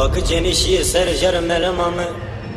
Bak cenişi sercer melemanı.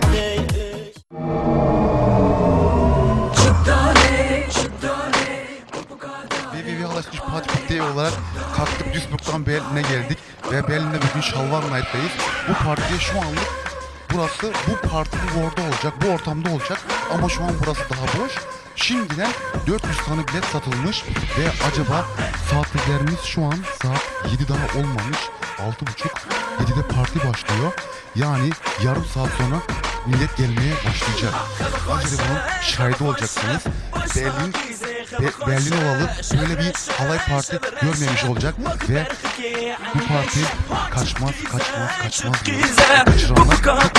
Alaşmış Parti olarak kalktık Duisburg'dan Berlin'e geldik ve Berlin'de bugün Şalvar Night'tayız. Bu partiye şu anlık burası, bu parti bu orada olacak, bu ortamda olacak ama şu an burası daha boş. Şimdiden 400 tane bilet satılmış ve acaba saatlerimiz şu an saat 7 daha olmamış, 6.30, 7'de parti başlıyor. Yani yarım saat sonra millet gelmeye başlayacak. Önce de bunun şahidi olacaksınız. Berlin olalı böyle bir halay parti görmemiş olacak ve bu parti kaçmaz diyor. Kaçıranlar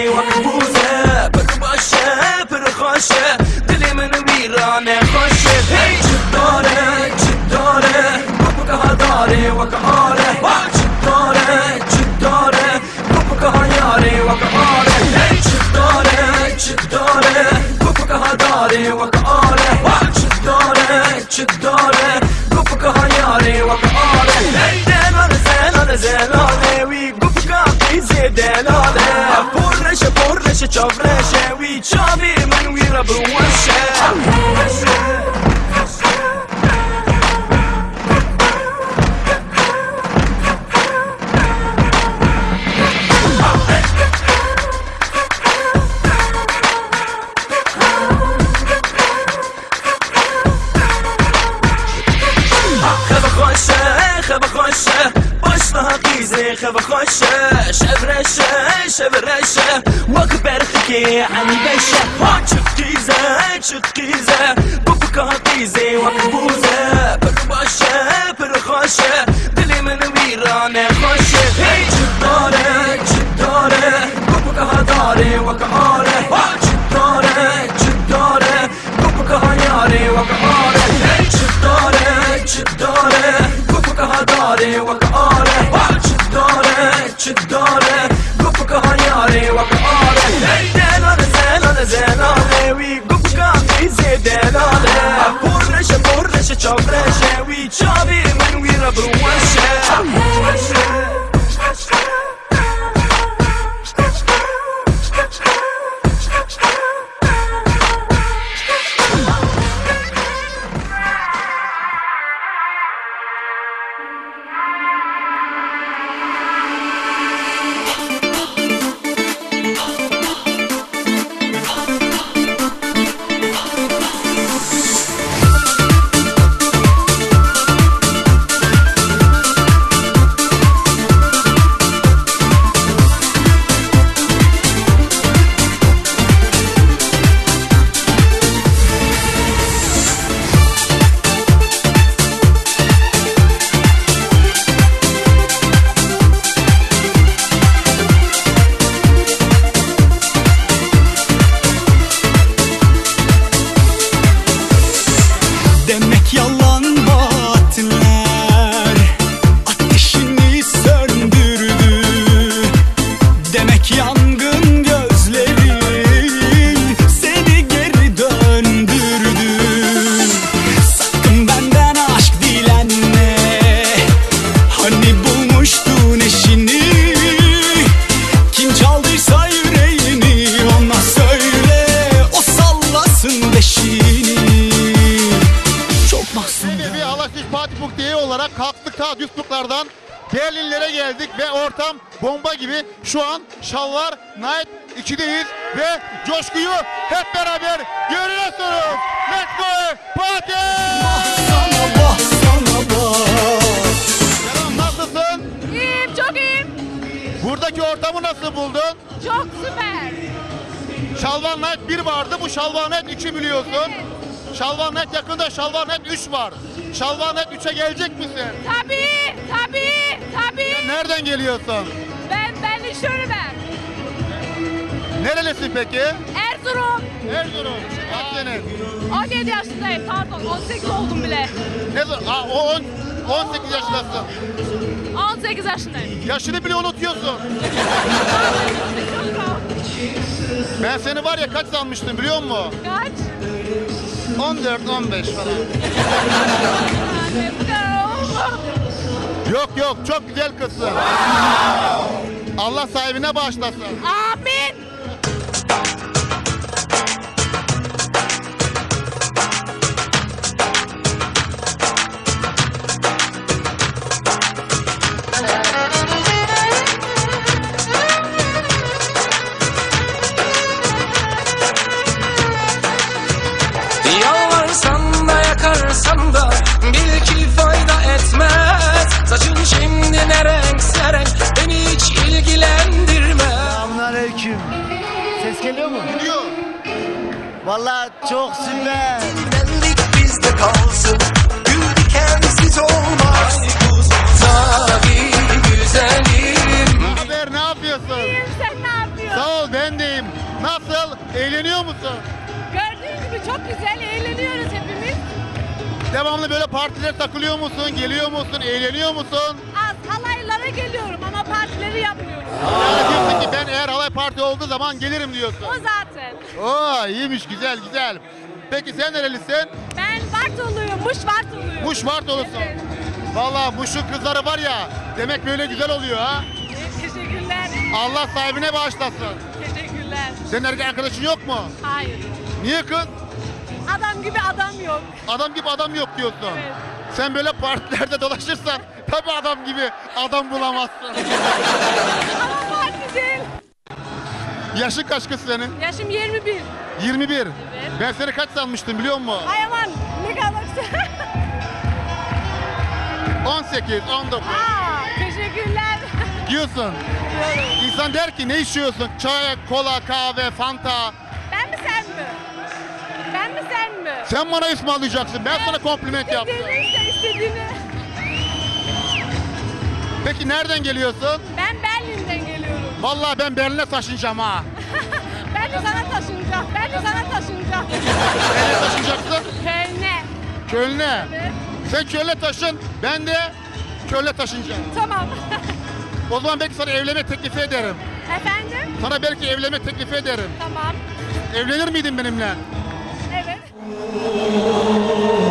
olarak kalktık ta Duisburg'lardan Berlinlere geldik ve ortam bomba gibi. Şu an Şalvar Night 2'deyiz ve coşkuyu hep beraber görüyorsunuz. Let's go party! Selam, nasılsın? İyiyim, çok iyiyim. Buradaki ortamı nasıl buldun? Çok süper. Şalvar Night 1 vardı, bu Şalvar Night 2 biliyorsun. Evet. Şalvar Night yakında Şalvar Night 3 var. Şalvar Night 3'e gelecek misin? Tabii. Nereden geliyorsun? Ben Şöre'den. Nerelisin peki? Erzurum. Erzurum. Kaç sene? 17 yaşındayım, pardon 18 oldum bile. Ne zaman? 18 yaşındasın. 18 yaşındayım. Yaşını bile unutuyorsun. Ben seni var ya kaç sanmıştım biliyor musun? Kaç? 14-15 falan. Yok çok güzel kızsın. Allah sahibine bağışlasın. Amin. Yalvarsan da yakarsan da bil ki fayda etmez. Saçın şimdi ne renkse renk beni hiç ilgilendirmez. Selamünaleyküm. Ses geliyor mu? Gidiyor. Vallahi çok süper. Benlik bizde kalsın, gül dikensiz olmaz. Tabii güzelim. Haber, ne yapıyorsun? İyiyim, sen ne yapıyorsun? Sağ ol, ben deyim. Nasıl? Eğleniyor musun? Gördüğün gibi çok güzel eğleniyoruz hepimiz. Devamlı böyle partilere takılıyor musun? Geliyor musun? Eğleniyor musun? Az halaylara geliyorum ama partileri yapmıyorum. Yani diyorsun ki ben eğer halay parti olduğu zaman gelirim diyorsun. O zaten. Oo, iyiymiş, güzel güzel. Peki sen nerelisin? Ben Bartoluyum, Muş Bartoluyum. Muş Bartolusun. Evet. Vallahi Muş'un kızları var ya, demek böyle güzel oluyor ha. Teşekkürler. Allah sahibine bağışlasın. Teşekkürler. Senin erkek arkadaşın yok mu? Hayır. Niye kız? Adam gibi adam yok. Adam gibi adam yok diyorsun. Evet. Sen böyle partilerde dolaşırsan tabii adam gibi adam bulamazsın. Ama parti değil. Yaşın kaç kız senin? Yaşım 21. 21. Evet. Ben seni kaç sanmıştım biliyor musun? Ay aman ne kadar 18, 19 teşekkürler. diyorsun. İnsan der ki ne içiyorsun? Çay, kola, kahve, fanta. Ben mi sen mi? Ben mi sen mi? Sen bana ısmarlayacaksın. Ben sana kompliment yaptım. İstediğini istediğini. Peki nereden geliyorsun? Ben Berlin'den geliyorum. Vallahi ben Berlin'e taşınacağım ha. Ben de sana taşınacağım. Ben de sana taşınacağım. Nereye taşınacaksın? Köln'e. Köln'e. Evet. Sen Köln'e taşın. Ben de Köln'e taşınacağım. Tamam. O zaman belki sana evlenme teklifi ederim. Efendim? Sana belki evlenme teklifi ederim. Tamam. Evlenir miydin benimle? Evet.